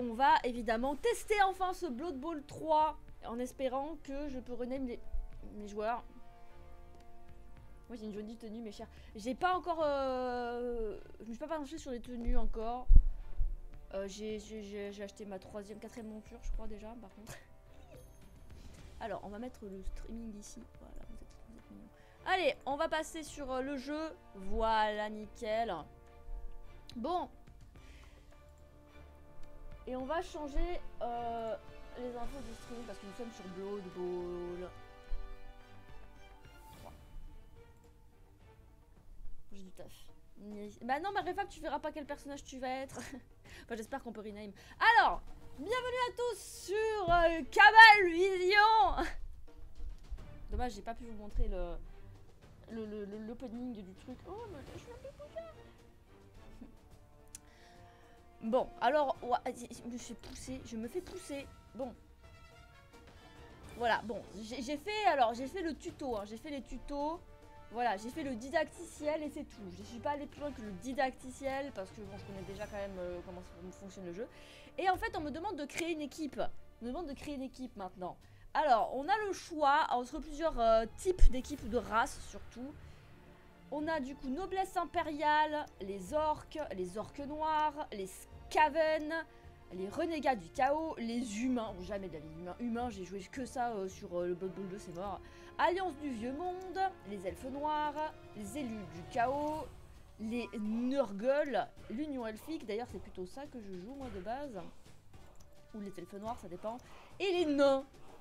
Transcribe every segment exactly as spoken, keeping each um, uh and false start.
on va évidemment tester enfin ce Blood Bowl trois en espérant que je peux rename les, les joueurs. Moi j'ai une jolie tenue mes chers. J'ai pas encore... Euh... Je me suis pas penchée sur les tenues encore. Euh, j'ai acheté ma troisième, quatrième monture je crois déjà par contre. Alors on va mettre le streaming ici. Voilà, vous êtes, vous êtes mignons. Allez, on va passer sur euh, le jeu. Voilà, nickel. Bon. Et on va changer euh, les infos du streaming parce que nous sommes sur Blood Bowl. J'ai du taf. Bah non, ma réfab, tu verras pas quel personnage tu vas être. Enfin, j'espère qu'on peut rename. Alors, bienvenue à tous sur euh, Cabal Vision. Dommage, j'ai pas pu vous montrer le l'opening du truc. Oh, mais je suis un peu bouillard. Bon, alors, ouais, je me fais pousser, je me fais pousser. Bon. Voilà, bon, j'ai fait, alors, j'ai fait le tuto, hein, j'ai fait les tutos. Voilà, j'ai fait le didacticiel et c'est tout. Je ne suis pas allée plus loin que le didacticiel parce que bon, je connais déjà quand même euh, comment fonctionne le jeu. Et en fait, on me demande de créer une équipe. On me demande de créer une équipe maintenant. Alors, on a le choix entre plusieurs euh, types d'équipes ou de races surtout. On a du coup noblesse impériale, les orques, les orques noirs, les scaven, les renégats du chaos, les humains. Oh, jamais de la vie, humains. Humains, j'ai joué que ça euh, sur euh, le Blood Bowl deux, c'est mort. Alliance du vieux monde, les elfes noirs, les élus du chaos, les Nurgle, l'union elfique. D'ailleurs, c'est plutôt ça que je joue moi de base. Ou les elfes noirs, ça dépend. Et les nains.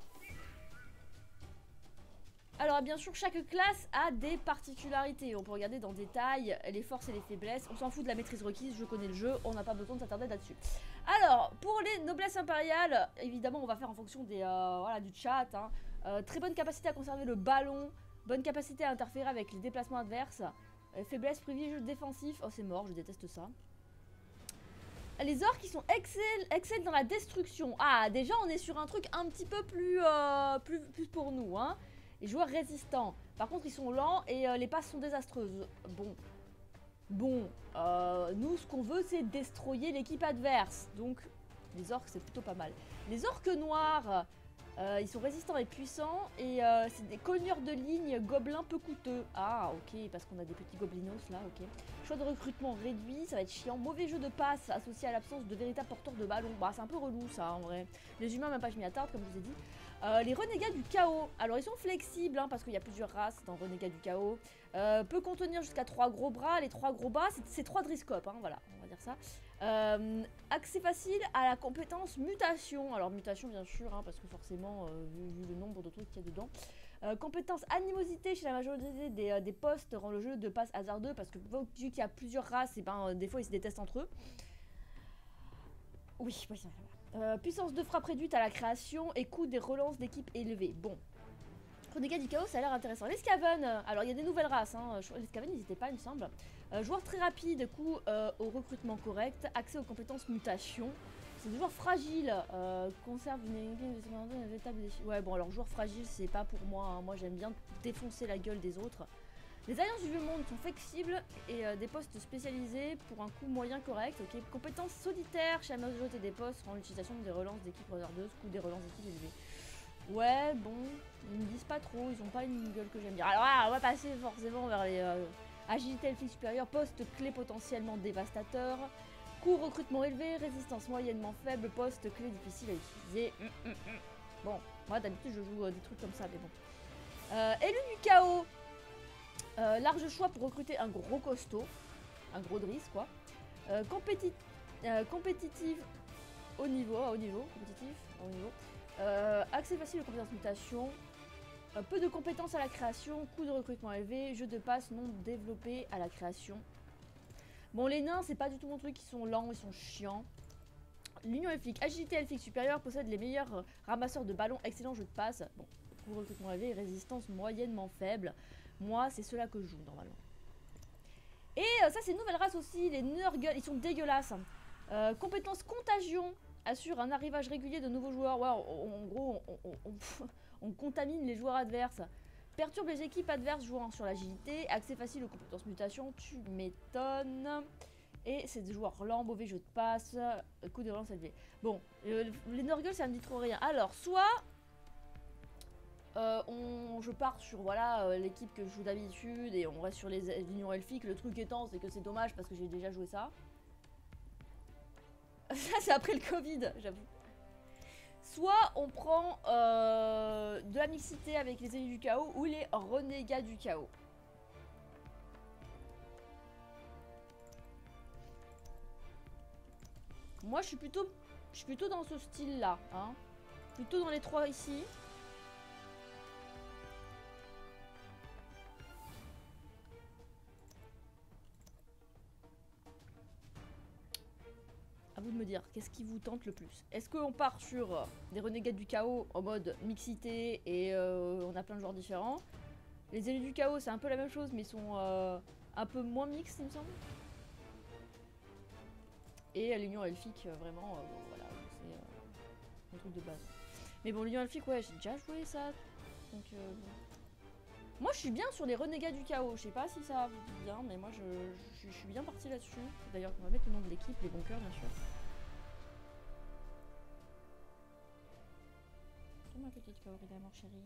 Alors bien sûr chaque classe a des particularités, on peut regarder dans détail les forces et les faiblesses, on s'en fout de la maîtrise requise, je connais le jeu, on n'a pas besoin de s'attarder là-dessus. Alors pour les noblesses impériales, évidemment on va faire en fonction des, euh, voilà, du chat, hein. euh, très bonne capacité à conserver le ballon, bonne capacité à interférer avec les déplacements adverses, euh, faiblesse privilège défensif, oh c'est mort, je déteste ça. Les orques qui sont excellents excell dans la destruction, ah déjà on est sur un truc un petit peu plus, euh, plus, plus pour nous, hein. Les joueurs résistants. Par contre, ils sont lents et euh, les passes sont désastreuses. Bon. Bon. Euh, nous, ce qu'on veut, c'est destroyer l'équipe adverse. Donc, les orques, c'est plutôt pas mal. Les orques noirs, euh, ils sont résistants et puissants. Et euh, c'est des cogneurs de ligne gobelins peu coûteux. Ah, ok, parce qu'on a des petits goblinos là, ok. Choix de recrutement réduit, ça va être chiant. Mauvais jeu de passe associé à l'absence de véritables porteurs de ballon. Bah, c'est un peu relou ça, en vrai. Les humains, même pas, je m'y attarde, comme je vous ai dit. Euh, les renégats du chaos, alors ils sont flexibles hein, parce qu'il y a plusieurs races dans renégats du chaos. Euh, peut contenir jusqu'à trois gros bras, les trois gros bras c'est trois driscopes, hein, voilà, on va dire ça. Euh, accès facile à la compétence mutation, alors mutation bien sûr, hein, parce que forcément, euh, vu, vu le nombre de trucs qu'il y a dedans. Euh, compétence animosité chez la majorité des, euh, des postes rend le jeu de passe hasardeux parce que vu qu'il y a plusieurs races, et ben, euh, des fois ils se détestent entre eux. Oui, oui, ça va. Euh, puissance de frappe réduite à la création et coût des relances d'équipe élevés. Bon. Renégats du chaos, ça a l'air intéressant. Les Skaven, alors il y a des nouvelles races, hein. Les Skaven n'hésitez pas, il me semble. Euh, joueur très rapide, coût euh, au recrutement correct, accès aux compétences mutation. C'est des joueurs fragiles, euh, conserve une véritable défi. Ouais, bon, alors joueur fragile, c'est pas pour moi, hein. Moi j'aime bien défoncer la gueule des autres. Les alliances du vieux monde sont flexibles et euh, des postes spécialisés pour un coût moyen correct. Ok, compétences solitaires chez la majorité des postes rend l'utilisation des relances d'équipes hasardeuses, coût des relances d'équipes élevées. Ouais, bon, ils me disent pas trop, ils ont pas une gueule que j'aime bien. Alors là, on va passer forcément vers les euh, agilité elfique supérieure, poste clé potentiellement dévastateur, coût recrutement élevé, résistance moyennement faible, poste clé difficile à utiliser. Hum, hum, hum. Bon, moi d'habitude je joue euh, des trucs comme ça, mais bon. Euh, élu du chaos. Euh, large choix pour recruter un gros costaud, un gros driss quoi. Euh, compétit euh, compétitive au niveau, à haut niveau, compétitif, à haut niveau. Euh, accès facile aux compétences mutation. Euh, peu de compétences à la création, coût de recrutement élevé, jeu de passe non développé à la création. Bon, les nains, c'est pas du tout mon truc, ils sont lents, ils sont chiants. L'union elfique, agilité elfique supérieure, possède les meilleurs ramasseurs de ballons, excellent jeu de passe. Bon, coût de recrutement élevé, résistance moyennement faible. Moi, c'est ceux-là que je joue normalement. Et euh, ça, c'est une nouvelle race aussi, les Nurgle, ils sont dégueulasses. Euh, compétence contagion, assure un arrivage régulier de nouveaux joueurs. Ouais, en, en gros, on, on, on, on contamine les joueurs adverses. Perturbe les équipes adverses jouant sur l'agilité. Accès facile aux compétences mutation, tu m'étonnes. Et c'est des joueurs lents, mauvais jeu de passe, coup de relance élevé. Bon, euh, les Nurgle ça me dit trop rien. Alors, soit euh, on, je pars sur voilà euh, l'équipe que je joue d'habitude et on reste sur les unions elfiques. Le truc étant, c'est que c'est dommage parce que j'ai déjà joué ça. Ça, c'est après le Covid, j'avoue. Soit on prend euh, de la mixité avec les élus du chaos ou les renégats du chaos. Moi, je suis plutôt, je suis plutôt dans ce style-là, hein. Plutôt dans les trois ici. À vous de me dire, qu'est-ce qui vous tente le plus? Est-ce qu'on part sur euh, des renégats du chaos en mode mixité et euh, on a plein de joueurs différents? Les élus du chaos, c'est un peu la même chose, mais ils sont euh, un peu moins mixtes, il me semble. Et l'union elfique, euh, vraiment, euh, bon, voilà, c'est euh, un truc de base. Mais bon, l'union elfique, ouais, j'ai déjà joué ça. Donc, euh, bon. Moi, je suis bien sur les renégats du chaos. Je sais pas si ça vous dit bien, mais moi, je, je, je suis bien partie là-dessus. D'ailleurs, on va mettre le nom de l'équipe, les bunkers, bien sûr. C'est ma petite Kaorina, mon chéri.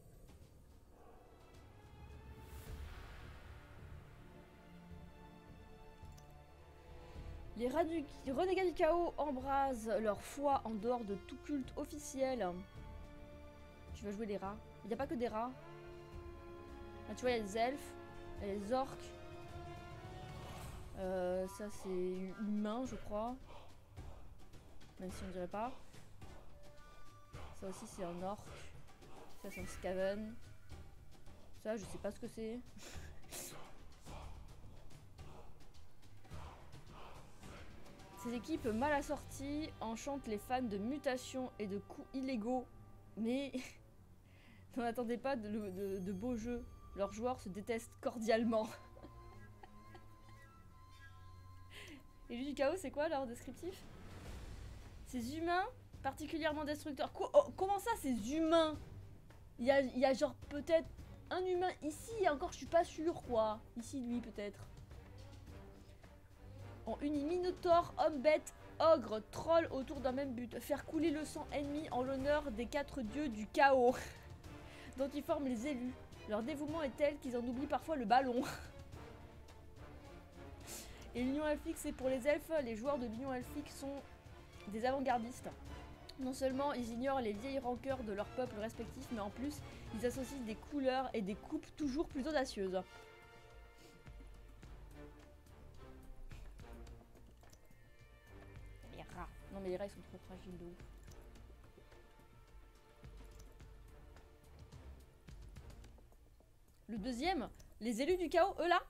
Les renégats du chaos embrasent leur foi en dehors de tout culte officiel. Tu vas jouer les rats. Il n'y a pas que des rats. Là, tu vois, il y a des elfes, il y a des orques. Euh, ça, c'est humain, je crois. Même si on dirait pas. Ça aussi, c'est un orc. Ça, c'est un skaven. Ça, je sais pas ce que c'est. Ces équipes mal assorties enchantent les fans de mutations et de coups illégaux. Mais n'en attendez pas de, de, de beaux jeux. Leurs joueurs se détestent cordialement. Et lui du chaos, c'est quoi leur descriptif? Ces humains particulièrement destructeurs. Co oh, comment ça, ces humains? Il y a, y a genre peut-être un humain ici, et encore je suis pas sûre quoi. Ici, lui peut-être. On unit minotaure, homme bête, ogre, troll autour d'un même but. Faire couler le sang ennemi en l'honneur des quatre dieux du chaos dont ils forment les élus. Leur dévouement est tel qu'ils en oublient parfois le ballon. Et l'union elfique, c'est pour les elfes. Les joueurs de l'union elfique sont des avant-gardistes. Non seulement ils ignorent les vieilles rancœurs de leur peuple respectif, mais en plus, ils associent des couleurs et des coupes toujours plus audacieuses. Les rats. Non mais les rats, ils sont trop fragiles de ouf. Le deuxième, les élus du chaos, eux là.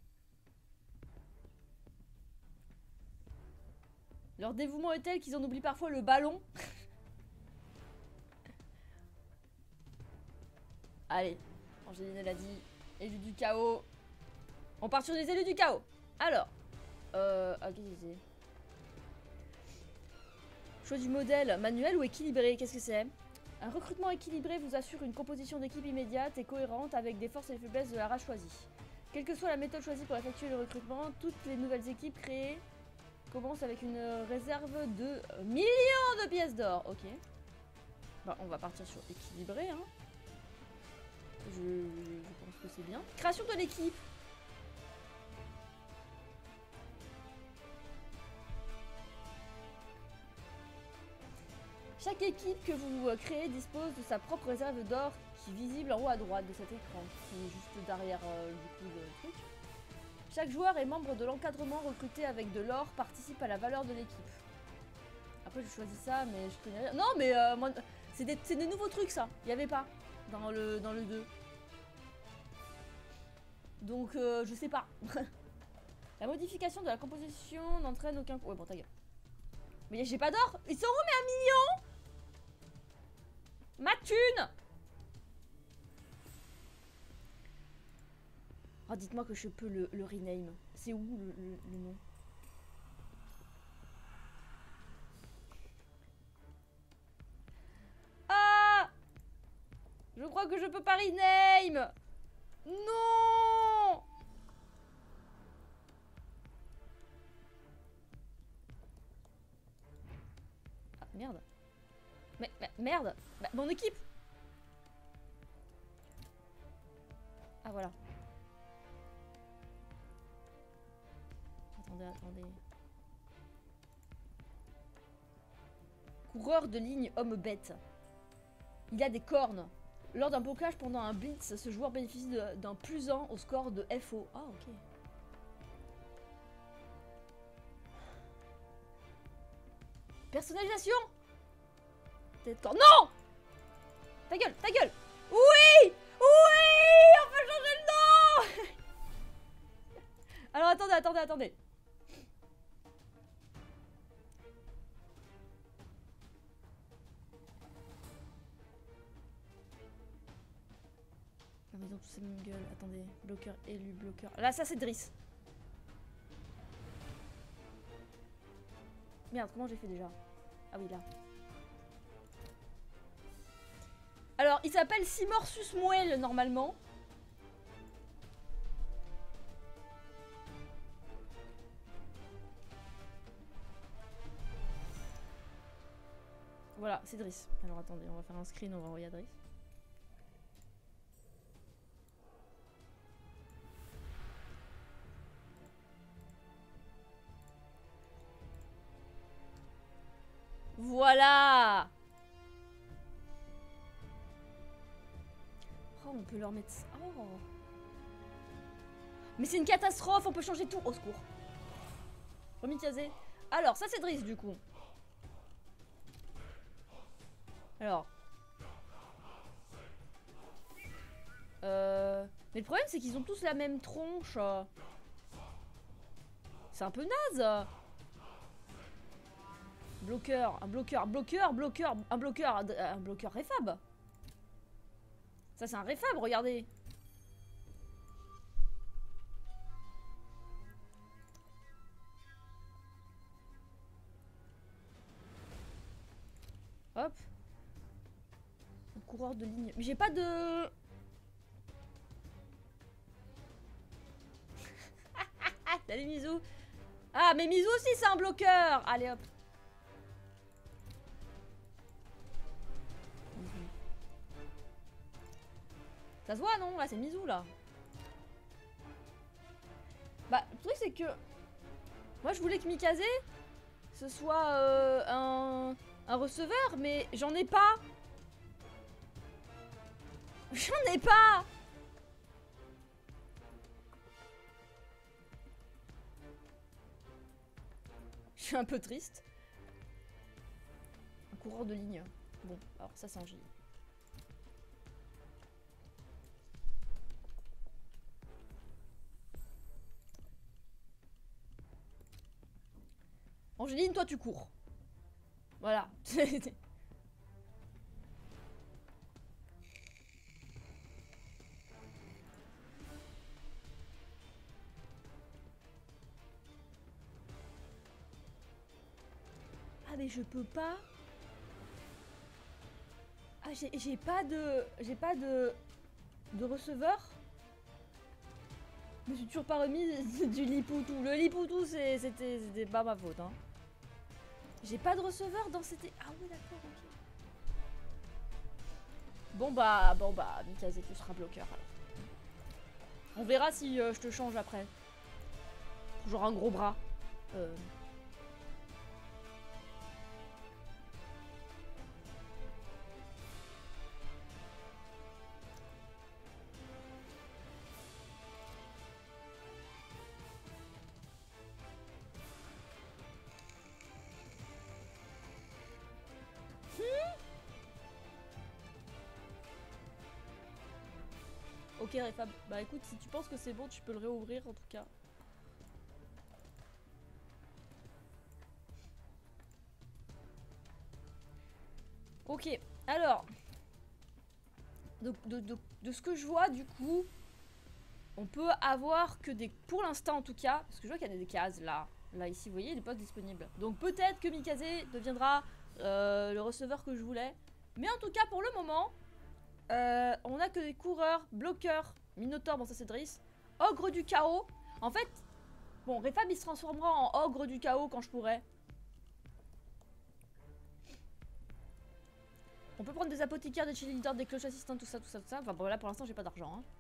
Leur dévouement est tel qu'ils en oublient parfois le ballon. Allez, Angéline elle a dit élus du chaos. On part sur les élus du chaos. Alors, euh, ah, qu'est-ce que c'est? Choix du modèle, manuel ou équilibré, qu'est-ce que c'est? Un recrutement équilibré vous assure une composition d'équipe immédiate et cohérente avec des forces et des faiblesses de la race choisie. Quelle que soit la méthode choisie pour effectuer le recrutement, toutes les nouvelles équipes créées commencent avec une réserve de millions de pièces d'or. Ok. Bah, on va partir sur équilibré. Hein. Je, je pense que c'est bien. Création de l'équipe. Chaque équipe que vous créez dispose de sa propre réserve d'or qui est visible en haut à droite de cet écran, qui est juste derrière euh, du coup le truc. Chaque joueur est membre de l'encadrement recruté avec de l'or, participe à la valeur de l'équipe. Après je choisis ça, mais je connais rien. Non mais euh, moi, c'est des, des nouveaux trucs ça, il n'y avait pas dans le, dans le deux. Donc euh, je sais pas. La modification de la composition n'entraîne aucun... Ouais bon ta gueule. Mais j'ai pas d'or. Ils sont où mes un million? Ma thune. Oh dites-moi que je peux le, le rename. C'est où le, le, le nom? Ah, je crois que je peux pas rename. Non. Merde. Mais, mais merde. Bah, mon équipe. Ah voilà. Attendez, attendez. Coureur de ligne homme-bête. Il a des cornes. Lors d'un blocage pendant un blitz, ce joueur bénéficie d'un plus un au score de F O. Ah ok. Personnalisation. Tête corps. Non. Ta gueule, ta gueule. Oui. Oui. On peut changer le nom. Alors attendez, attendez, attendez. Non mais ils ont tous la même gueule. Attendez. Bloqueur élu, bloqueur. Là ça c'est Driss. Merde, comment j'ai fait déjà? Ah oui, là. Alors, il s'appelle Simorsus Moelle, normalement. Voilà, c'est Driss. Alors, attendez, on va faire un screen, on va envoyer à Driss. Voilà. Oh, on peut leur mettre... Oh. Mais c'est une catastrophe, on peut changer tout. Au secours. Remitiazé. Alors, ça c'est Driss du coup. Alors. Euh... Mais le problème c'est qu'ils ont tous la même tronche. C'est un peu naze. Bloqueur, un bloqueur, bloqueur, bloqueur, un bloqueur, un bloqueur réfab. Ça c'est un réfab, regardez. Hop. Un coureur de ligne. Mais j'ai pas de... Salut Mizou. Ah mais Mizou aussi c'est un bloqueur. Allez hop. Ça se voit non? Là c'est Mizou là. Bah le truc c'est que moi je voulais que Mikazé ce soit euh, un, un receveur mais j'en ai pas. J'en ai pas. Je suis un peu triste. Un coureur de ligne. Bon alors ça c'est un G. Angéline, toi tu cours. Voilà. Ah mais je peux pas. Ah j'ai pas de... J'ai pas de... De receveur. Je me suis toujours pas remis du Lipoutou. Le Lipoutou c'était pas ma faute hein. J'ai pas de receveur dans cette... Ah oui d'accord ok. Bon bah, bon bah, Mikazé tu seras bloqueur alors. On verra si euh, je te change après. Genre un gros bras. Euh... Ok Réfab, bah écoute si tu penses que c'est bon tu peux le réouvrir en tout cas. Ok, alors de, de, de, de ce que je vois du coup on peut avoir que des... Pour l'instant en tout cas, parce que je vois qu'il y a des cases là. Là ici vous voyez les postes disponibles. Donc peut-être que Mikazé deviendra euh, le receveur que je voulais. Mais en tout cas pour le moment euh, on a que des coureurs, bloqueurs, Minotaur, bon ça c'est Driss, Ogre du chaos. En fait, bon Réfab il se transformera en Ogre du chaos quand je pourrai. On peut prendre des apothicaires, des cheerleaders, des cloches assistantes, tout ça, tout ça, tout ça. Enfin bon là pour l'instant j'ai pas d'argent. Hein.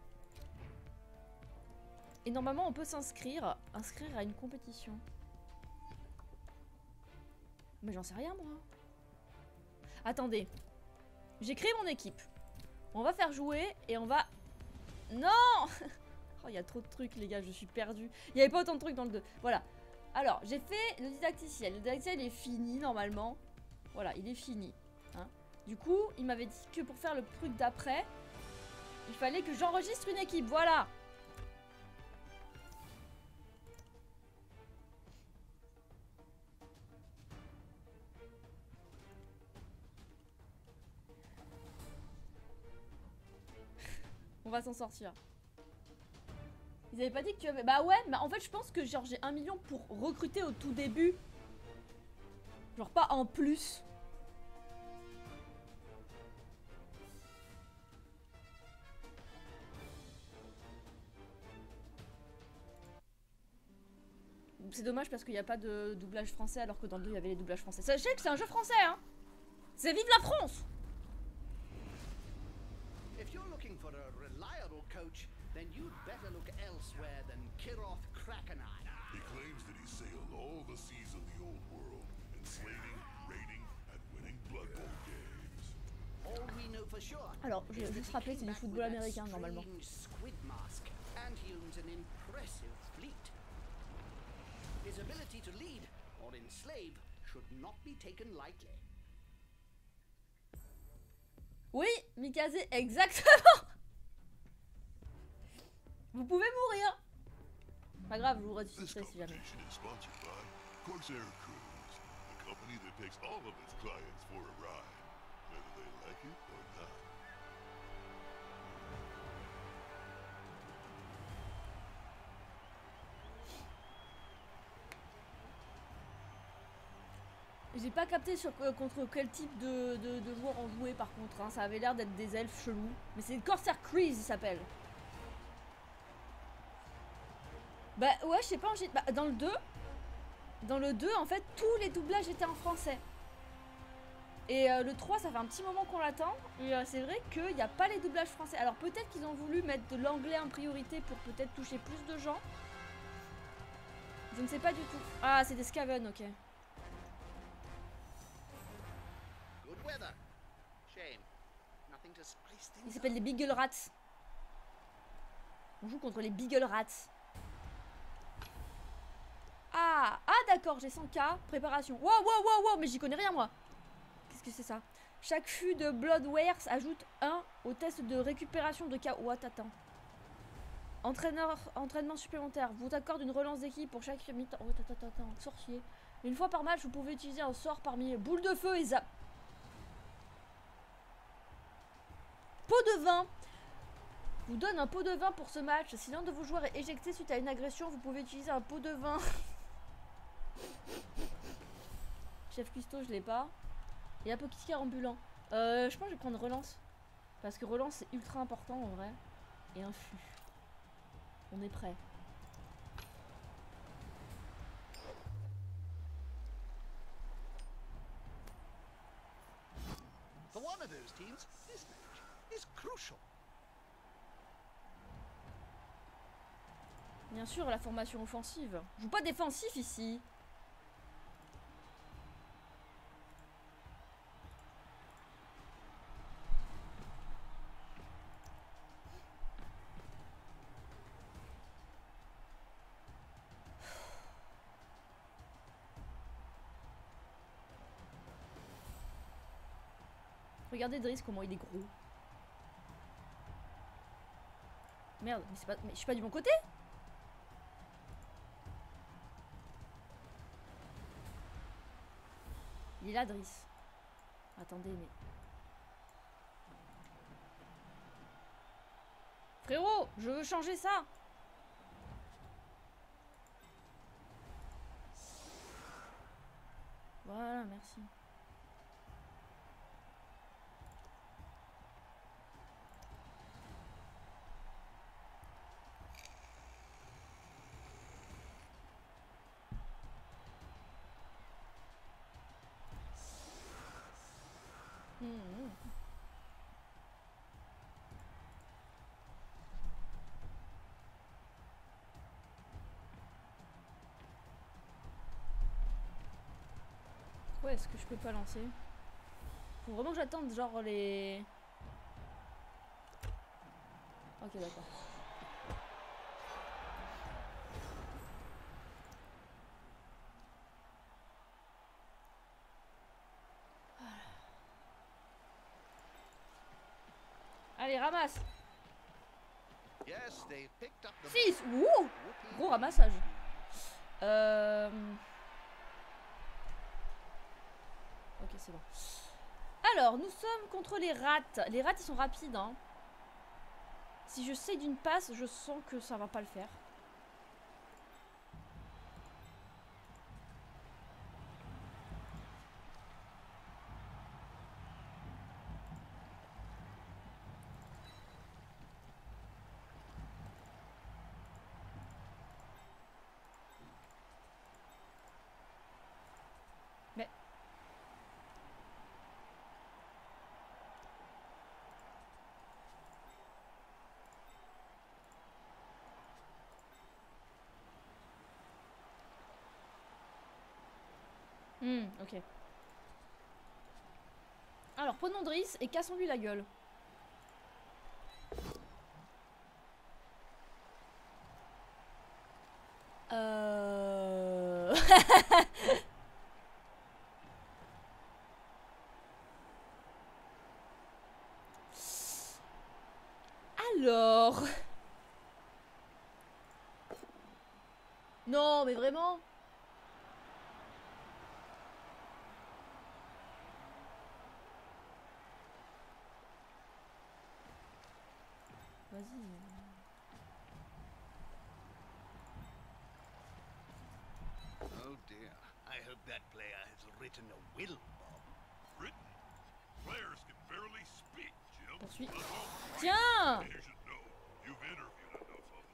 Et normalement on peut s'inscrire, inscrire à une compétition. Mais j'en sais rien moi. Attendez. J'ai créé mon équipe. On va faire jouer et on va... Non. Oh il y a trop de trucs les gars, je suis perdue. Il n'y avait pas autant de trucs dans le deux. Voilà. Alors j'ai fait le didacticiel. Le didacticiel est fini normalement. Voilà, il est fini. Hein. Du coup, il m'avait dit que pour faire le truc d'après, il fallait que j'enregistre une équipe. Voilà. On va s'en sortir. Ils avaient pas dit que tu avais... Bah ouais, mais en fait je pense que genre j'ai un million pour recruter au tout début. Genre pas en plus. C'est dommage parce qu'il n'y a pas de doublage français alors que dans le deux il y avait les doublages français. Sachez que c'est un jeu français hein. C'est vive la France. If you're looking for a reliable coach, then you'd better look elsewhere than Kiroth Krakenai. He claims that he sailed all the seas of the old world, enslaving, raiding, and winning Blood Bowl games. All we know for sure. Alors, je vais juste rappeler, c'est du football américain normalement. Squid mask, and he owns an impressive fleet. His ability to lead or enslave should not be taken lightly. Oui, Mikaze, exactement. Vous pouvez mourir. Pas grave, je vous ressusciterai si jamais. Sponsored by Corsair Cruise, the company that takes all of its clients for a ride, whether they like it or not. J'ai pas capté sur euh, contre quel type de, de, de joueur on jouait par contre, hein. Ça avait l'air d'être des elfes chelous. Mais c'est Corsair Cruise il s'appelle. Bah ouais, je sais pas, bah, dans le deux, dans le deux en fait tous les doublages étaient en français. Et euh, le trois ça fait un petit moment qu'on l'attend. Et euh, c'est vrai qu'il n'y a pas les doublages français. Alors peut-être qu'ils ont voulu mettre de l'anglais en priorité pour peut-être toucher plus de gens. Je ne sais pas du tout. Ah c'est des Skaven, ok. Ils s'appellent les Beagle Rats. On joue contre les Beagle Rats. Ah, ah d'accord, j'ai cent K. Préparation. Wow, wow, wow, wow, mais j'y connais rien moi. Qu'est-ce que c'est ça? Chaque fût de Bloodwares ajoute un au test de récupération de K. What, attends. Entraîneur, entraînement supplémentaire. Vous accorde une relance d'équipe pour chaque mi-temps. Oh, attends, attends, attends. Sorcier. Une fois par match, vous pouvez utiliser un sort parmi boule de feu et zap. Pot de vin. Vous donne un pot de vin pour ce match. Si l'un de vos joueurs est éjecté suite à une agression, vous pouvez utiliser un pot de vin. Chef cuistot, je l'ai pas. Et apothicaire ambulant. Euh, je pense que je vais prendre relance. Parce que relance c'est ultra important en vrai. Et un fût. On est prêt. For one of those teams, this match is crucial. Bien sûr, la formation offensive. Je joue pas défensif ici. Regardez Driss comment il est gros. Merde, mais c'est pas. Mais je suis pas du bon côté. Il est là, Driss. Attendez, mais. Frérot, je veux changer ça. Voilà, merci. Mmh. Pourquoi est-ce que je peux pas lancer? Faut vraiment que j'attende genre les... Ok d'accord. Allez ramasse. Yes, they picked up the six. Ouh. Whoopee. Gros ramassage. Euh... Ok c'est bon. Alors nous sommes contre les rats. Les rats ils sont rapides hein. Si je sais d'une passe, je sens que ça va pas le faire. Mais... Hmm, ok. Alors, prenons Driss et cassons-lui la gueule. Euh... Alors... Non, mais vraiment... Vas-y. Oh dear. I hope that player has written a will, Bob. Written? Players can barely speak, Jim. Poursuis. That's all. Tiens! You should know. You've interviewed enough of them.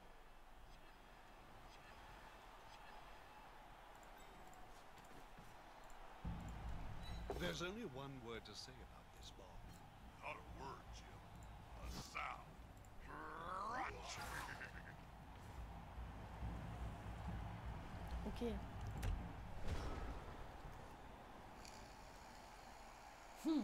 There's only one word to say about this, Bob. Not a word, Jim. A sound. Crunch. Ok. Hmm.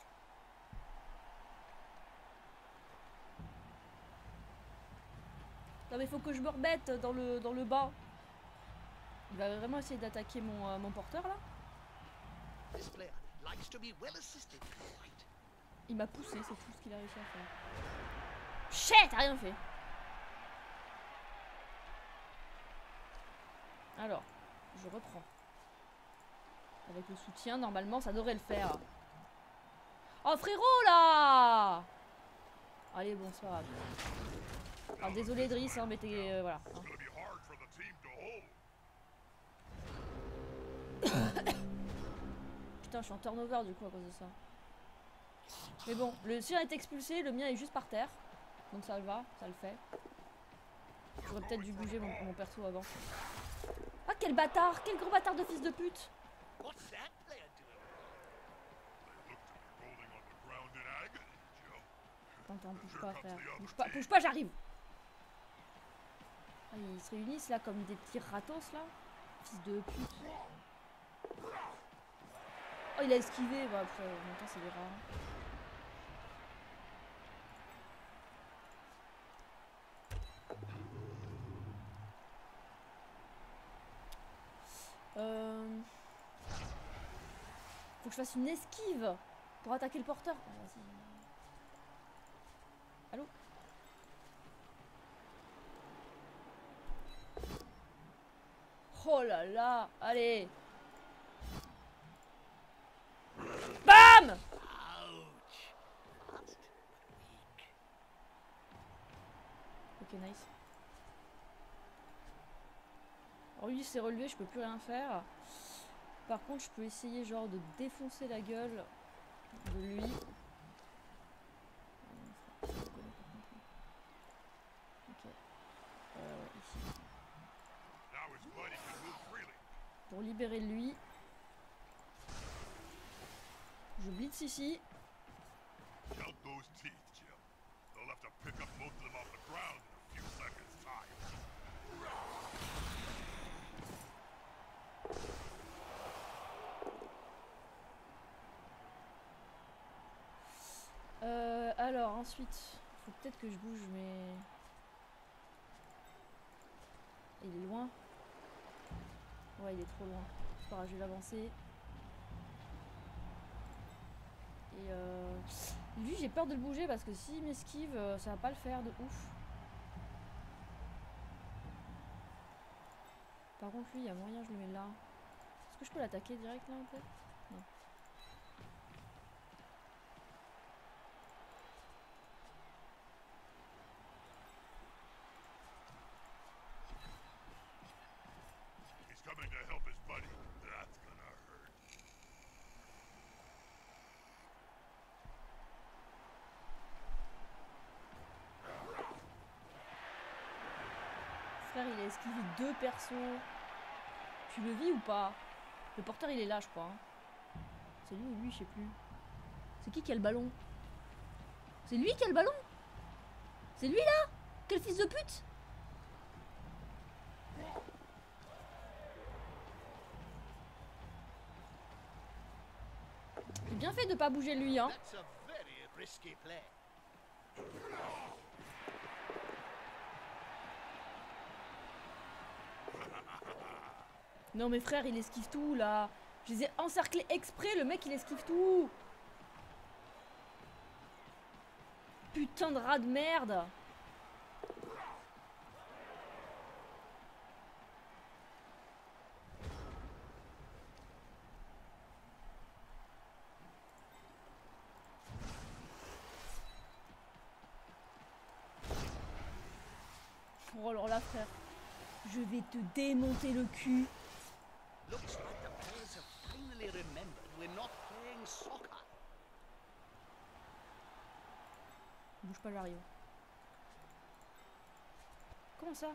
Non mais faut que je me remette dans le, dans le bas. Il va vraiment essayer d'attaquer mon, euh, mon porteur là. This player likes to be well assisted. Right. Il m'a poussé, c'est tout ce qu'il a réussi à faire. Chut, t'as rien fait. Alors, je reprends. Avec le soutien, normalement, ça devrait le faire. Oh frérot là! Allez, bon, c'est pas grave. Alors, désolé Driss, hein, mais t'es... Euh, voilà. Hein. It's gonna be hard for the team to hold. Putain, je suis en turnover du coup à cause de ça. Mais bon, le sien est expulsé, le mien est juste par terre. Donc ça le va, ça le fait. J'aurais peut-être dû bouger mon, mon perso avant. Ah quel bâtard! Quel gros bâtard de fils de pute! What's that player doing? They look to be rolling on the ground in agony, Jim. Attends, attends, bouge pas frère. Bouge pas, bouge pas, j'arrive! Ah, ils se réunissent là comme des petits ratos là. Fils de pute. Oh il a esquivé, bah après en même temps c'est des rats. Euh... Faut que je fasse une esquive pour attaquer le porteur. Oh, vas-y. Allô? Oh là là, allez. Bam! Ouch. Fast but weak. Ok, nice. Alors lui il s'est relevé, je peux plus rien faire. Par contre, je peux essayer genre de défoncer la gueule de lui. Ok. Euh, ouais, ici. Now his buddy can move freely. Pour libérer lui. Je blitz ici. Count those teeth, Jim. They'll have to pick up most of them off the ground in a few seconds' time. Euh, alors ensuite, faut peut-être que je bouge, mais il est loin. Ouais, il est trop loin. C'est pas grave, je vais l'avancer. Et euh... lui, j'ai peur de le bouger parce que s'il m'esquive, euh, ça va pas le faire de ouf. Par contre, lui, il y a moyen, je le mets là. Est-ce que je peux l'attaquer direct là, peut-être? Non. He's coming to help his buddy. That's gonna hurt. Frère, il a esquivé deux persos. Tu le vis ou pas? Le porteur, il est là, je crois. Hein. C'est lui ou lui, je sais plus. C'est qui qui a le ballon? C'est lui qui a le ballon? C'est lui là? Quel fils de pute! J'ai bien fait de pas bouger lui, hein. That's a very risky play. Non mais frère, il esquive tout là. Je les ai encerclés exprès, le mec il esquive tout. Putain de rat de merde. Oh alors là frère, je vais te démonter le cul. Looks like the players have finally remembered we're not playing soccer. Bouge pas, j'arrive. Comment ça?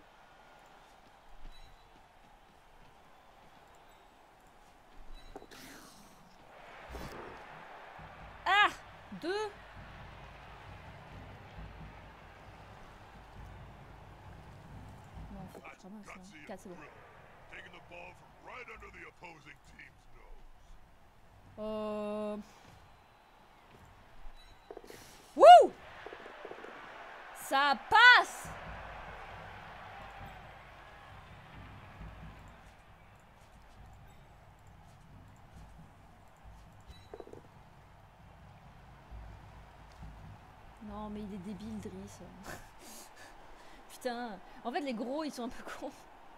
Ah! Deux? Non, faut que je ramasse là. Quatre, c'est bon. Taking the ball from right under the opposing team's nose. Euh... Wouh! Ça passe! Non mais il est débile Driss. Putain. En fait les gros ils sont un peu cons.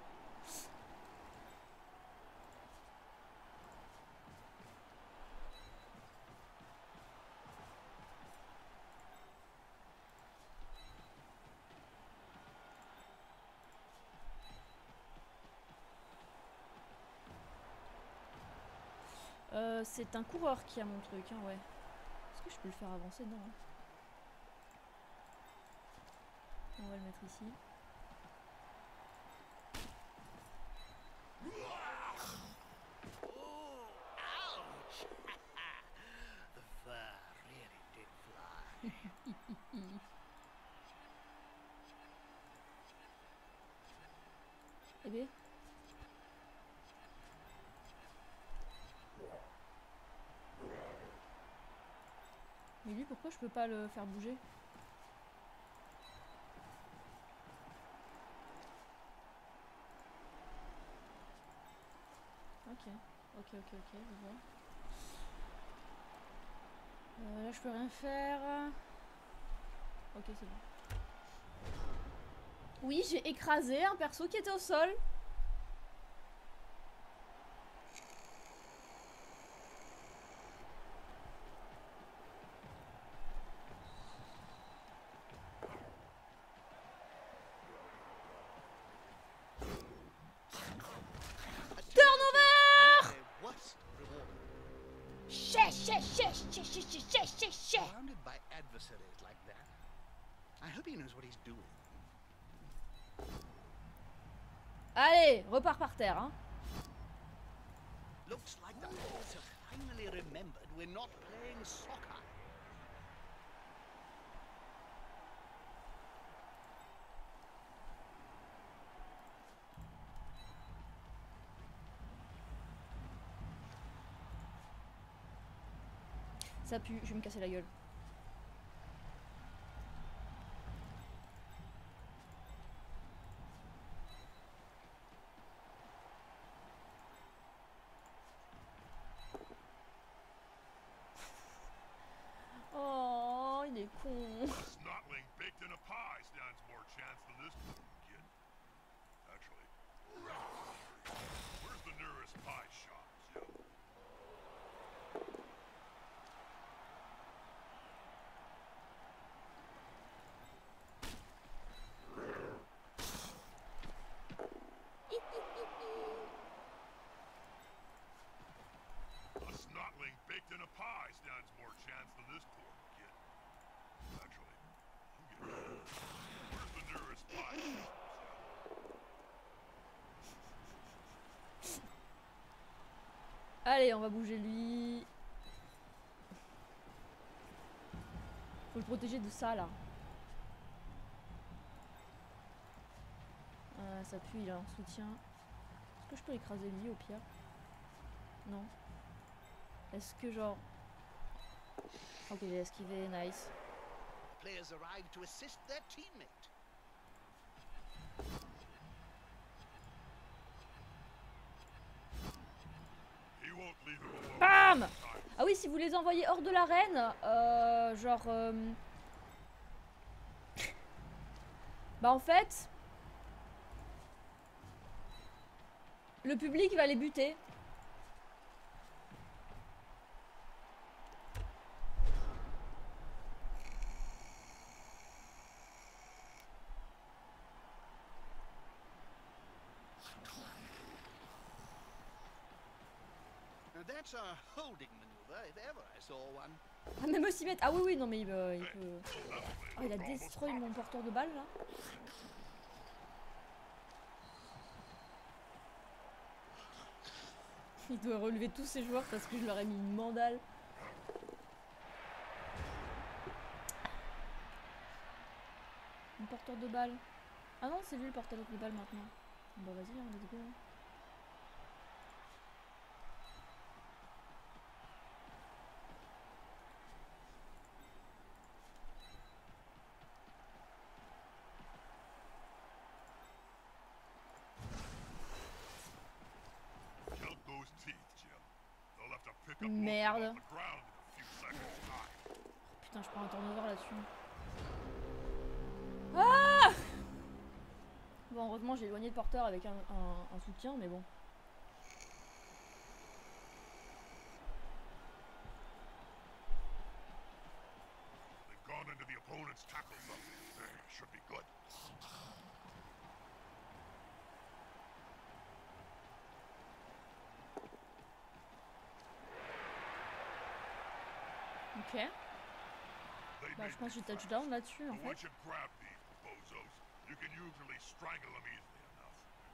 Euh, c'est un coureur qui a mon truc, hein, ouais. Est-ce que je peux le faire avancer? Non. Hein. On va le mettre ici. Oh, ouch! The fur really did fly. Eh bien. Mais lui, pourquoi je peux pas le faire bouger? Ok, ok, ok, ok, je vois. Euh, là, je peux rien faire. Ok, c'est bon. Oui, j'ai écrasé un perso qui était au sol. Surrounded by adversaries like that, I hope he knows what he's doing. Allez, repars par terre, hein. Looks like the players have finally remembered we're not playing soccer. Ça pue, je vais me casser la gueule. est con. A snotling baked in a pie stands more chance than this kid. Actually, where's the nearest pie shop, Jim? A snotling baked in a pie stands more chance than this poor kid. Actually, I'm getting where's the nearest pie shop, Jim? Allez, on va bouger lui. Faut le protéger de ça là. Euh, ça pue, il est en soutien. Est-ce que je peux écraser lui au pire? Non. Est-ce que genre... Ok, j'ai esquivé, nice. Players arrive to assist their teammate. He won't leave him alone. Bam! Ah oui, si vous les envoyez hors de l'arène, euh, genre... euh, Bah en fait... Le public va les buter. Now that's a holding maneuver if ever I saw one. Ah, même aussi bête. Ah oui, oui, non mais il, euh, il peut... Oh, il a destroy mon porteur de balles là. Il doit relever tous ses joueurs parce que je leur ai mis une mandale. Mon porteur de balles. Ah non, c'est lui le porteur de balles maintenant. Bon vas-y, hein, let's go. Count those teeth, Jim. They'll have to pick up Merde. most of them off the ground in a few seconds' time. Putain, je prends un turnover là-dessus. Ah! Bon, heureusement, j'ai éloigné le porteur avec un, un, un soutien, mais bon. They've gone into the opponent's tackle zone. They should be good. Ok. They Bah, may je pense que be j'ai fast, touchdown là-dessus en but fait. once you grab these bozos, you can usually strangle them easily enough.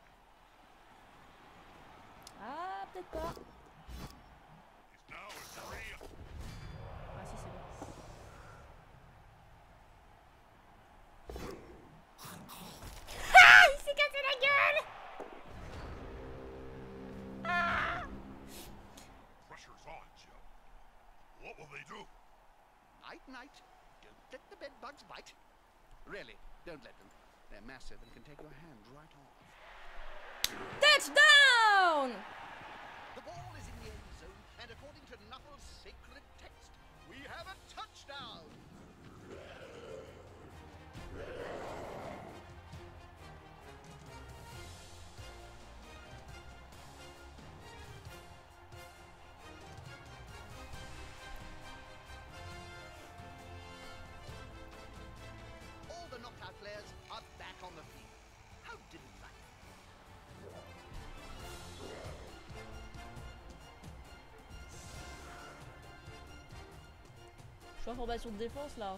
Ah, peut-être pas. He's now at three. Ah, si, c'est bon. Ah, il s'est cassé la gueule! Ah! Pressure's on, Jim. What will they do? Night, night. Don't let the bed bugs bite. Really, don't let them. They're massive and can take your hand right off. Touchdown! The ball is in the end zone, and according to Knuckles' sacred text, we have a touchdown! All the knockout players are back on the field. How delightful. Je suis en formation de défense là.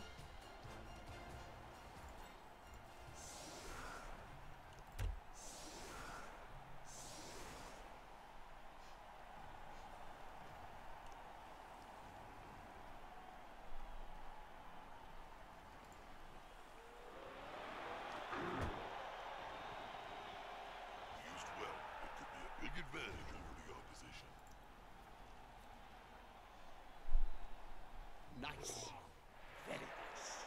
Used well, it could be a big advantage over the opposition. Nice. Very nice.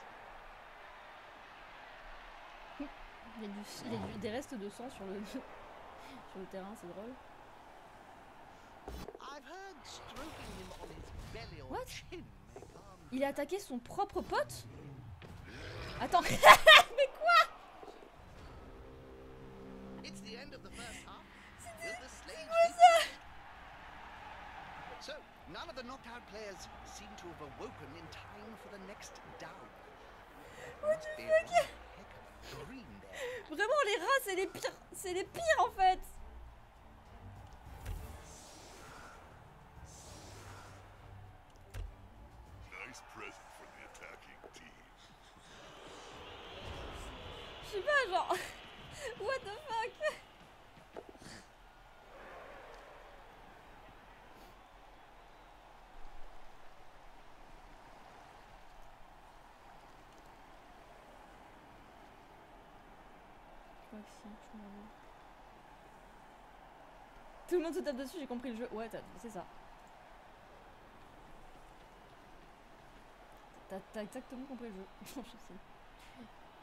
Il y a, du, il y a du- des restes de sang sur le, sur le terrain, c'est drôle. I've heard stroking him on his belly or What? chin may calm Il a attaqué son propre pote? Attends, mais quoi? It's the end of the first half. Will the slaves quoi be ça? So, none of the knocked out players seem to have awoken in time for the next down. What the fuck? Heck of a green there. Vraiment les rats c'est les pires, c'est les pires en fait. Nice present for the attacking team. Je sais pas genre, what the fuck? Je crois que si, je m'en vais. Tout le monde se tape dessus, j'ai compris le jeu. Ouais, c'est ça. T'as exactement compris le jeu. Je sais. Vous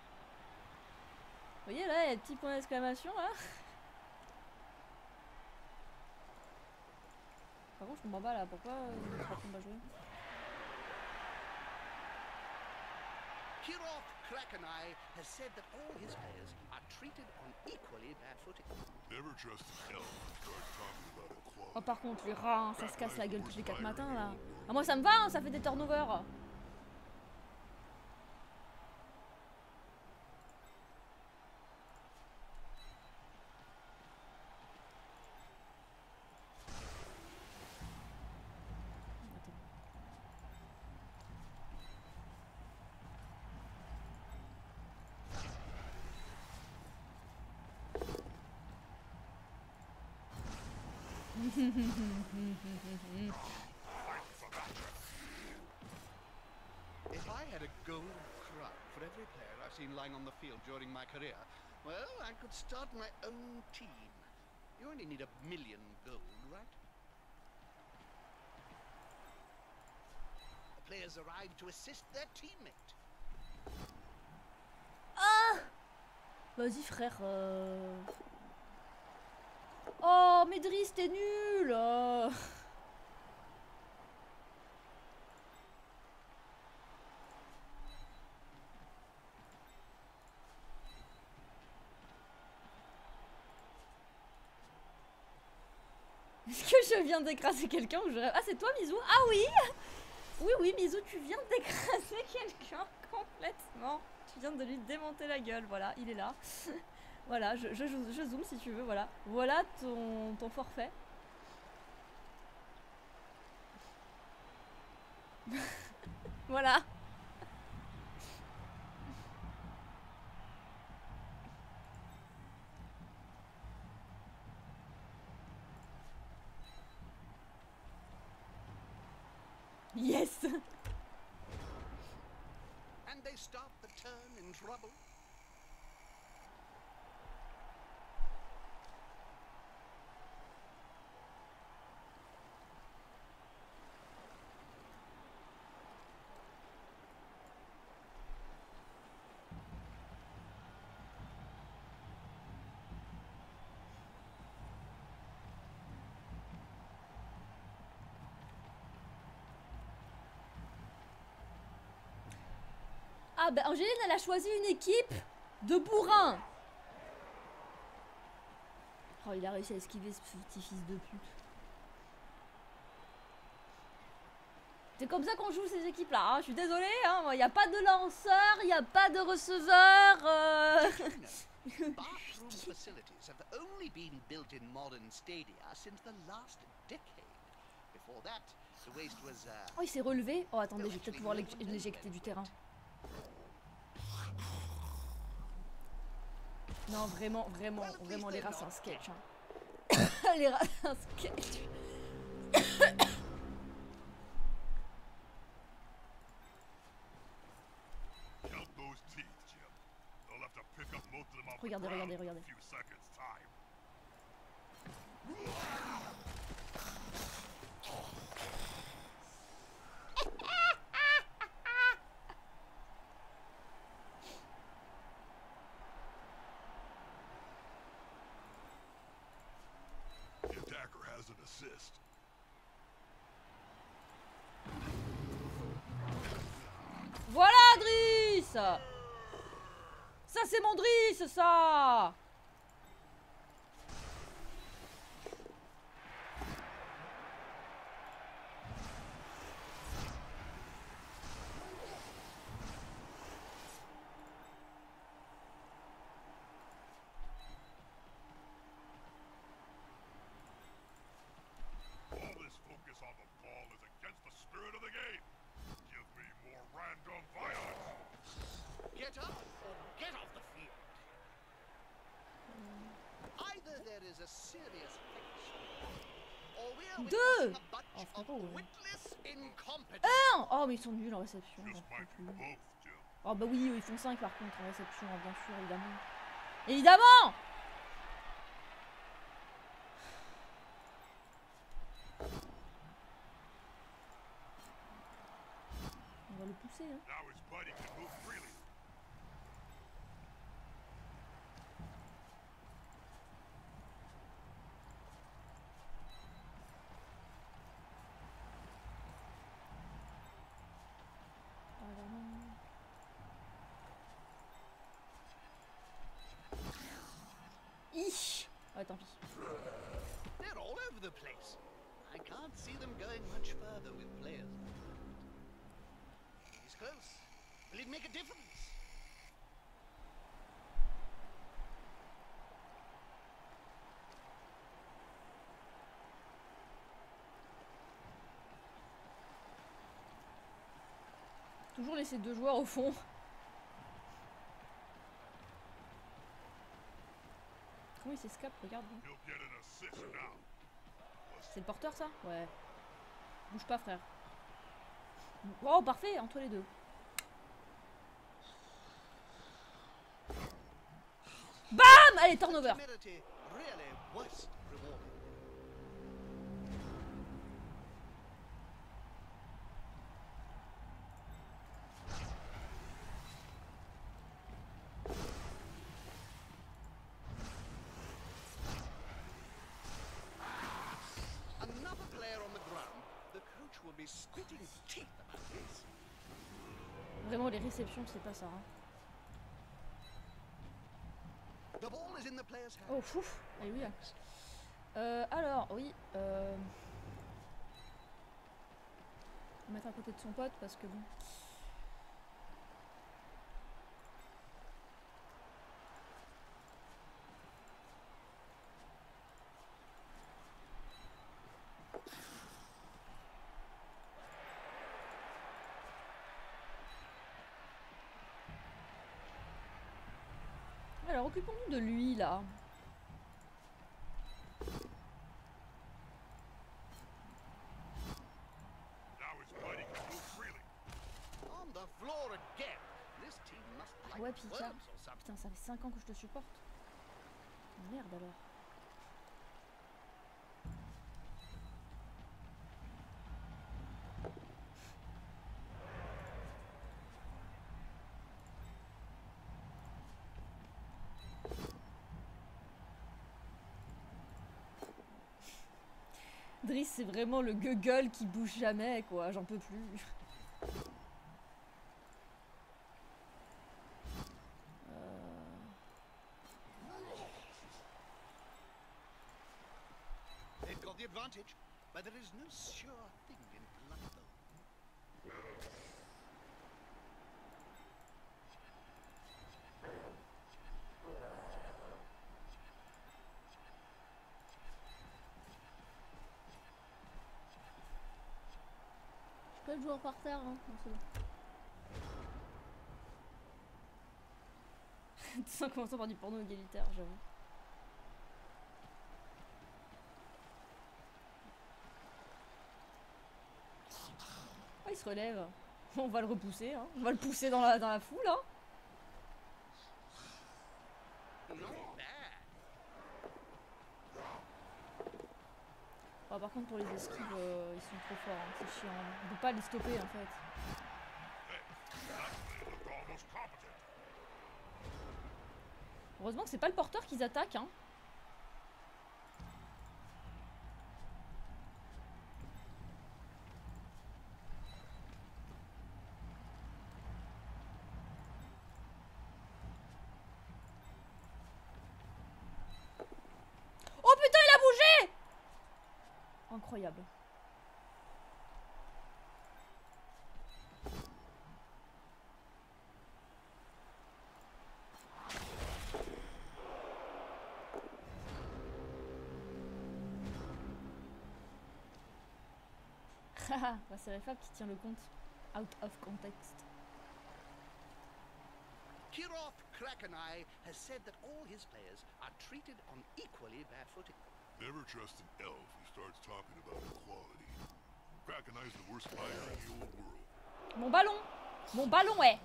voyez là, il y a le petit point d'exclamation là. Par contre, je comprends pas là, pourquoi euh, il ne pas jouer. Kirov Krakenai has said that all his players are treated on equally bad footing. Never trust an elf and start talking about equality. Oh par contre, les rats, hein, ça se casse la gueule tous les quatre matins là. Ah moi ça me va, hein, ça fait des turnovers. If I had a gold crown for every player I've seen lying on the field during my career, well, I could start my own team. You only need a million gold, right? The players arrive to assist their teammate. Ah! Vas-y frère. Euh... Oh mais Driss, t'es nul. euh. Est-ce que je viens d'écraser quelqu'un ou je... Ah c'est toi Mizou? Ah oui. Oui oui Mizou, tu viens d'écraser quelqu'un complètement. Tu viens de lui démonter la gueule, voilà, il est là. Voilà, je, je, je zoome si tu veux, voilà. Voilà ton, ton forfait. Voilà. Yes. And they start the turn in trouble. Ah ben Angéline elle a choisi une équipe de bourrins. Oh il a réussi à esquiver ce petit fils de pute. C'est comme ça qu'on joue ces équipes là, hein. Je suis désolée, hein. Il n'y a pas de lanceur, il n'y a pas de receveur. Euh... Bathroom facilities have only been built in modern stadia since the last decade. Before that, the waste was uh, Oh il s'est relevé. Oh attendez, je vais peut-être pouvoir l'éjecter du terrain. Non, vraiment, vraiment, vraiment, les rats, c'est un sketch. Hein. Les rats, c'est un sketch. Regardez, regardez, regardez. Assist. Ça c'est mon Driss, ça. All this focus on the ball is against the spirit of the game. Give me more random violence. Get up or get off the field. Either there is a serious fix, or we are Deux. witnessing a bunch Oh, of frérot, ouais. witless incompetence. Un. Oh mais ils sont nuls en réception. Just j'en peux might be plus. both, Jim. Oh bah oui, ils font cinq par contre en réception, hein, bien sûr, évidemment. Évidemment. On va le pousser, hein. Now his buddy can move freely. Ih. Ouais, tant pis. They're all over the place. I can't see them going much further with players. He's close. Will it make a difference? Toujours laisser deux joueurs au fond. Comment il s'escape, regarde. He'll get an assist now. C'est le porteur ça? Ouais. Bouge pas frère. Oh parfait, entre les deux. Bam! Allez, turnover. Temerity really was rewarding. Another player on the ground. The coach will be spitting teeth about this. Vraiment les réceptions c'est pas ça. Hein. The ball is in the player's hand. Oh fouf. Allez oui. Euh, alors oui. Euh... On va mettre à côté de son pote parce que bon. Alors occupons-nous de lui là. Now his buddy can move freely. On the floor again. This team must like Ouais, Pika. worms or something. Putain, ça fait cinq ans que je te supporte. Merde alors. Driss, c'est vraiment le gueule qui bouge jamais, quoi. J'en peux plus. They've got the advantage, but there is no sure thing in blood though. Pas le joueur par terre, hein. Non, c'est bon. Tout ça en commençant par du porno égalitaire, j'avoue. Oh, il se relève. On va le repousser, hein. On va le pousser dans la, dans la foule, hein. Not bad. Oh, par contre, pour les esquives, euh, ils sont trop forts, hein. C'est chiant. On peut pas les stopper, en fait. Hey, that play looked almost competent. Heureusement que c'est pas le porteur qu'ils attaquent, hein. incroyable. Haha, bah c'est Refab qui tient le compte. Out of context. Kirov Krakeneye has said that all his players are treated on equally bad footing. Never trust an elf who starts talking about equality. Krakeneye's the worst player in the old world. Mon ballon! Mon ballon, ouais!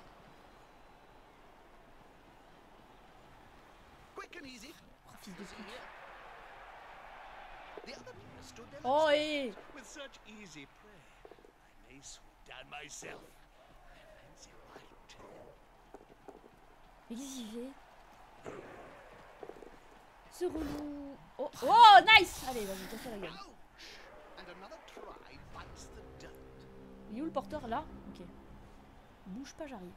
Quick and easy. Oh, fils de pute. The other players stood there Oh, like hé! statues with such easy prey. I may swoop down myself. I fancy right tail. Mais qu'est-ce qu'il fait? Ce relou. Oh, oh, nice! Allez, vas-y, casse la gueule. Ouch! And another try bites the dirt. Il est où le porteur? Là? Ok. Bouge pas, j'arrive.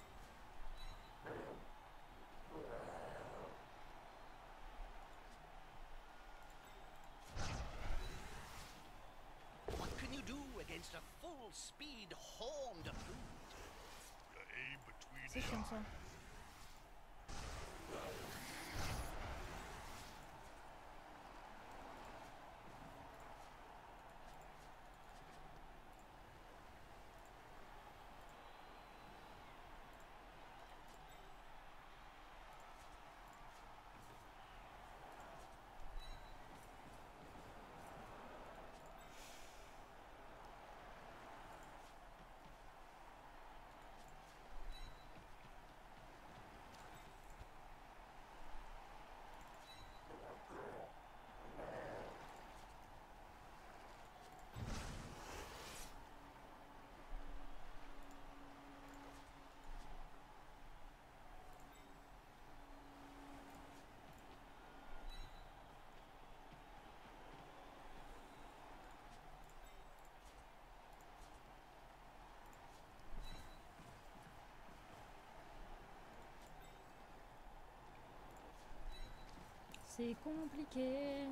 What can you do against a full-speed horned brute? You aim between C'est the chiant eyes. ça. C'est compliqué.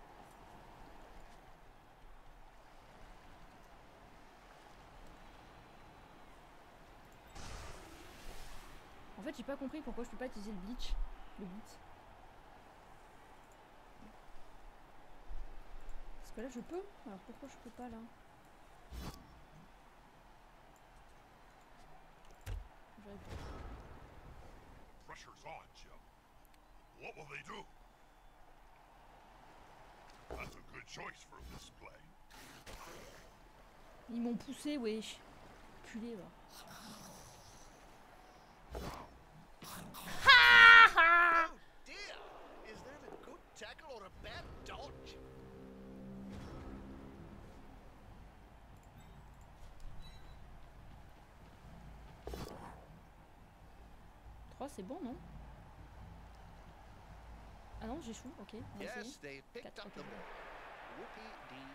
En fait, j'ai pas compris pourquoi je peux pas utiliser le bleach, le beat. Parce que là, je peux. Alors pourquoi je peux pas là? J'aurais pu. Pressure's on, Jim. What will they do? That's a good choice for a display. Ils m'ont poussé, wesh. Culé, va. Oh dear! Is that a good tackle or a bad dodge? trois, c'est bon, non? Ah non, j'échoue, ok. On va Yes, essayer. they picked Quatre, up the ok. ball. Whoopie-dee-doo.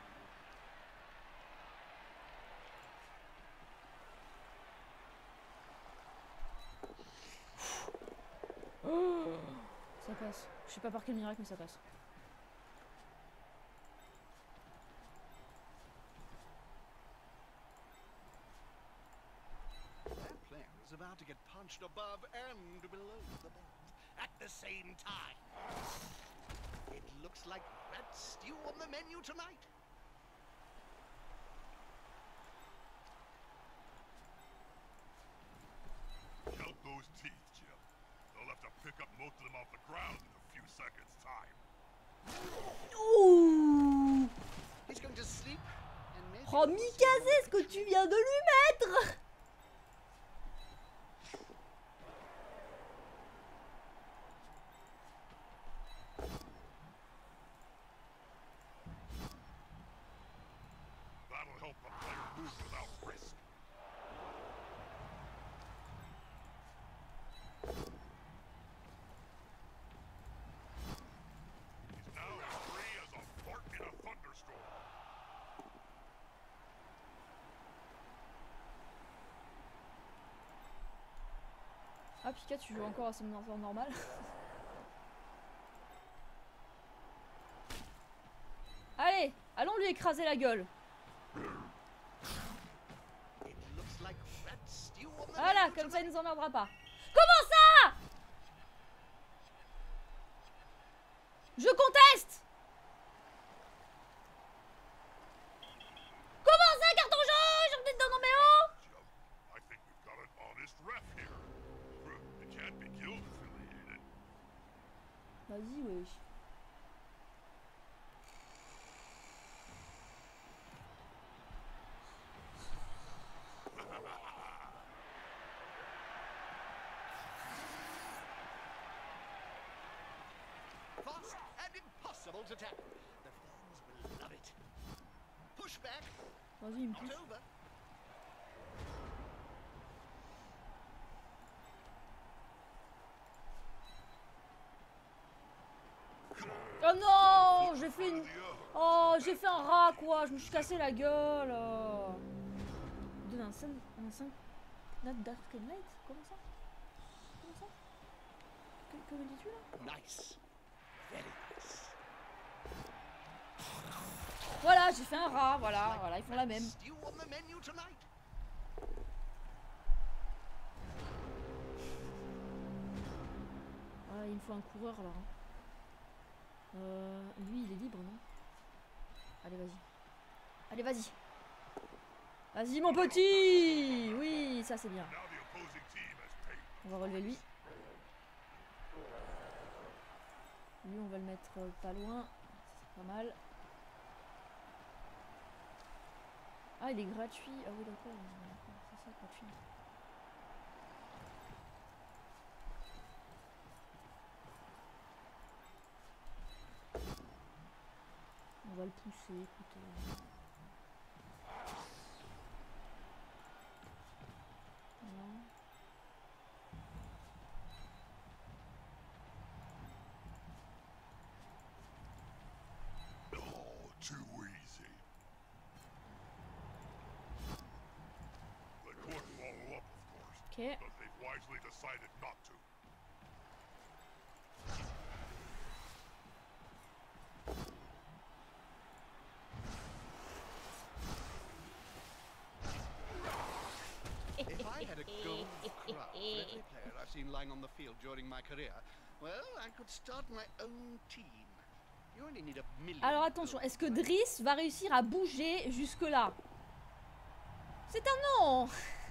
Oh, ça passe. Je sais pas par quel miracle, mais ça passe. That player is about to get punched above and below the belt at the same time. It looks like rat stew on the menu tonight. Count those teeth, Jim. They'll have to pick up most of them off the ground in a few seconds' time. Ouh! He's going to sleep and maybe Oh, we'll see Mikaze, him ce que on the tu viens de lui mettre! That'll help the player move without risk. He's now as free as a fart in a thunderstorm. Ah, Pika, tu joues encore à ce moment normal. Allez, allons lui lui écraser la gueule. It looks like rat stew on the Voilà, menu comme ça il tonight. nous emmerdera pas. Comment ça? Je conteste. Comment ça, carton jaune? J'en ai dans nos méos. Joe, I think we've got an honest ref here. It can't be guild affiliated. Vas-y, wesh. Fast and impossible to tackle. The fans will love it. Push back, Vas-y, il me not pousse. over. Oh non, j'ai fait une... Oh, j'ai fait un rat, quoi. Je me suis cassé la gueule. euh. Donne un cinq... Un cinq... Note Dark Knight. Comment ça? Comment ça? Que, que me dis-tu, là? Nice. Very nice. Voilà, j'ai fait un rat, voilà, voilà, ils font la même. Stew on the menu tonight. Voilà, il me faut un coureur, là. hein. Euh, lui, il est libre, non? Allez, vas-y. Allez, vas-y. Vas-y, mon petit. Oui, ça, c'est bien. Now the opposing team has paid. On va relever lui. Lui, on va le mettre euh, pas loin. C'est pas mal. Ah, il est gratuit. Ah oui, d'accord. d'accord, C'est ça, gratuit. On va le pousser, écoute. Voilà. Oh, too easy. They could follow up, of course, Ok. but they've wisely decided not to. If I had a gold crown for every player I've seen lying on the field during my career, well, I could start my own team. You only need a million. Alors attention, est-ce que Driss va réussir à bouger jusque là? C'est un non.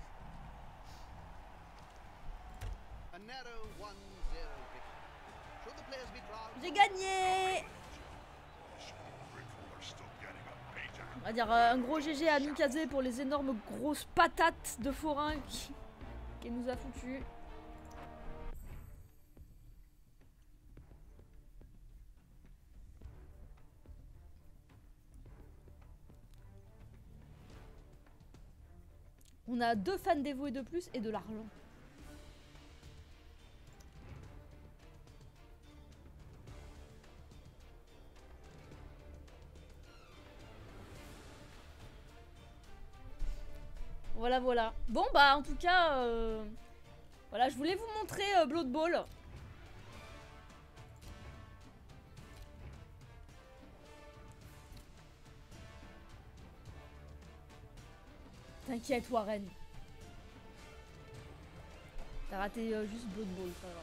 A narrow one zero victory. Should the players be proud? J'ai gagné. Rickle are still getting a paycheck. On va dire euh, un gros G G à Mikazé pour les énormes grosses patates de forain qui- qu'elle nous a foutu. On a deux fans dévoués de plus et de l'argent. Voilà, voilà. Bon, bah, en tout cas, euh, voilà, je voulais vous montrer euh, Blood Bowl. T'inquiète, Warren. T'as raté euh, juste Blood Bowl, ça va.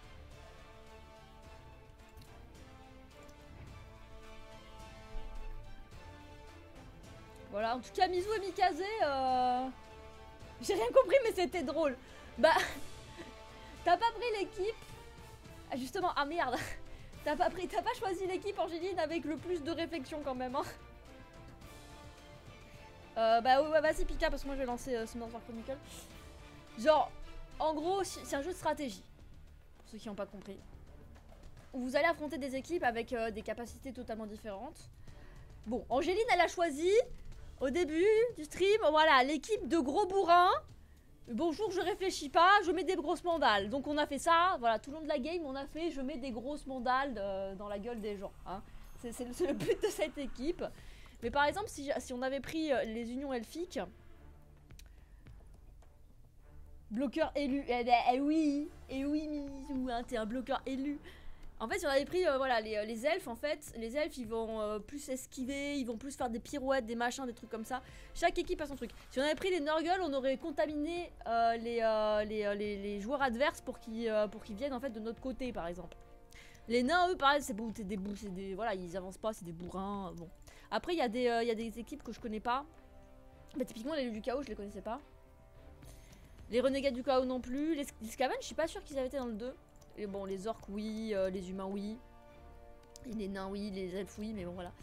Voilà, en tout cas, Mizu et Mikazé, euh... j'ai rien compris, mais c'était drôle. Bah, t'as pas pris l'équipe. Ah, justement, ah merde. T'as pas pris, t'as pas choisi l'équipe Angéline avec le plus de réflexion quand même, hein. Euh, bah ouais, ouais, vas-y Pika, parce que moi je vais lancer euh, Summoners War Chronicle. Genre, en gros, c'est un jeu de stratégie. Pour ceux qui n'ont pas compris. Où vous allez affronter des équipes avec euh, des capacités totalement différentes. Bon, Angéline, elle a choisi, au début du stream, voilà, l'équipe de gros bourrins. Bonjour, je réfléchis pas, je mets des grosses mandales. Donc on a fait ça, voilà, tout le long de la game, on a fait, je mets des grosses mandales euh, dans la gueule des gens. Hein. C'est le, le but de cette équipe. Mais par exemple, si, si on avait pris euh, les unions elfiques, bloqueur élu, eh ben eh oui, eh oui, Misou, hein, t'es un bloqueur élu. En fait, si on avait pris euh, voilà, les, les elfes, en fait, les elfes ils vont euh, plus esquiver, ils vont plus faire des pirouettes, des machins, des trucs comme ça. Chaque équipe a son truc. Si on avait pris les Nurgle, on aurait contaminé euh, les, euh, les, euh, les, les joueurs adverses pour qu'ils euh, pour qu'ils viennent en fait de notre côté, par exemple. Les nains, eux, pareil, c'est des bouts, c'est des voilà, ils avancent pas, c'est des bourrins. Bon. Après, il y a des euh, il y a des équipes que je connais pas. Bah, typiquement, les lieux du chaos, je les connaissais pas. Les renégats du chaos non plus. Les, les Skaven, je suis pas sûre qu'ils avaient été dans le deux. Et bon, les orques, oui. Euh, les humains, oui. Et les nains, oui. Les elfes, oui. Mais bon, voilà.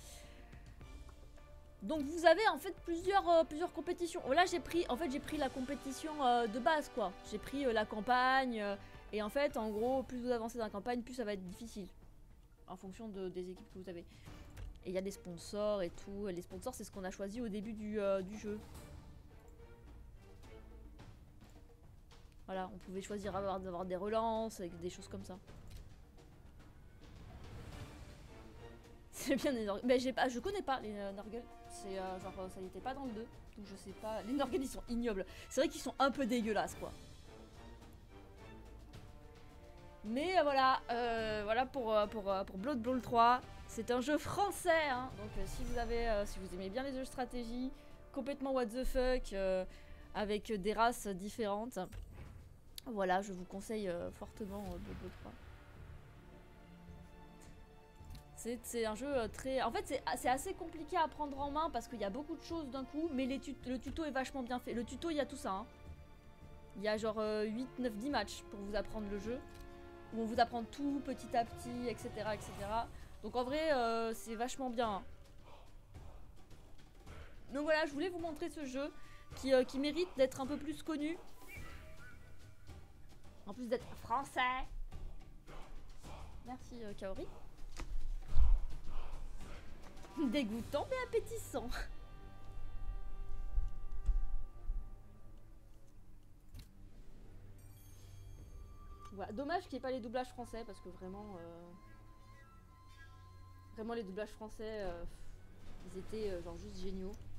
Donc, vous avez en fait plusieurs, euh, plusieurs compétitions. Là, j'ai pris, en fait, j'ai pris la compétition euh, de base, quoi. J'ai pris euh, la campagne. Euh, et en fait, en gros, plus vous avancez dans la campagne, plus ça va être difficile. En fonction de, des équipes que vous avez. Et il y a des sponsors et tout. Les sponsors, c'est ce qu'on a choisi au début du, euh, du jeu. Voilà, on pouvait choisir d'avoir des relances, avec des choses comme ça. C'est bien les Nurgle. Mais j'ai pas, je connais pas les euh, Nurgle. C'est euh, genre ça y était pas dans le deux, donc je sais pas. Les Nurgle ils sont ignobles. C'est vrai qu'ils sont un peu dégueulasses quoi. Mais euh, voilà, euh, voilà pour euh, pour euh, pour Blood Bowl trois. C'est un jeu français, hein. Donc euh, si vous avez, euh, si vous aimez bien les jeux de stratégie, complètement what the fuck, euh, avec des races différentes. Voilà, je vous conseille euh, fortement euh, Blood Bowl trois. C'est un jeu euh, très... En fait, c'est assez compliqué à prendre en main parce qu'il y a beaucoup de choses d'un coup, mais les tut le tuto est vachement bien fait. Le tuto, il y a tout ça. Hein. Il y a genre euh, huit, neuf, dix matchs pour vous apprendre le jeu. Où on vous apprend tout petit à petit, et cetera et cetera. Donc en vrai, euh, c'est vachement bien. Hein. Donc voilà, je voulais vous montrer ce jeu qui, euh, qui mérite d'être un peu plus connu. En plus d'être français. Merci euh, Kaori. Dégoûtant mais appétissant. Voilà, dommage qu'il n'y ait pas les doublages français parce que vraiment... Euh... Vraiment les doublages français, euh, ils étaient euh, genre juste géniaux.